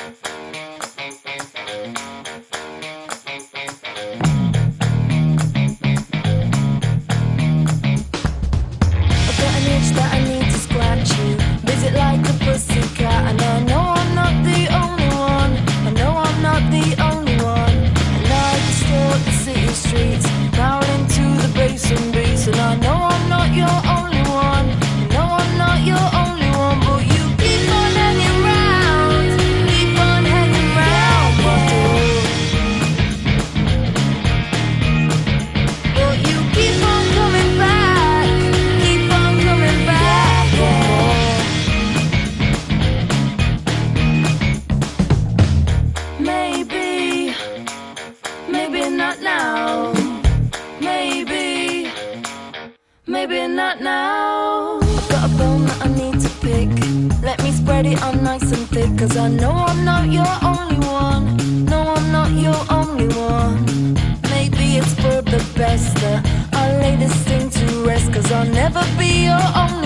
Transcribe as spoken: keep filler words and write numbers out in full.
That I need to scratch you. Visit like a pussycat, and I know I'm not the only one. I know I'm not the only one. And I distort the city streets, prowling to the bass and beats. And I know I'm not your only one. I know I'm not your only one, but you keep on hanging round, keep on hanging round, but you keep on coming back, keep on coming back. Maybe, maybe not now. Maybe, maybe not now. I've got a bone that I need to pick. Let me spread it on nice and thick, 'cause I know I'm not your only one. No, I'm not your only one. Maybe it's for the best that I lay this thing to rest, 'cause I'll never be your only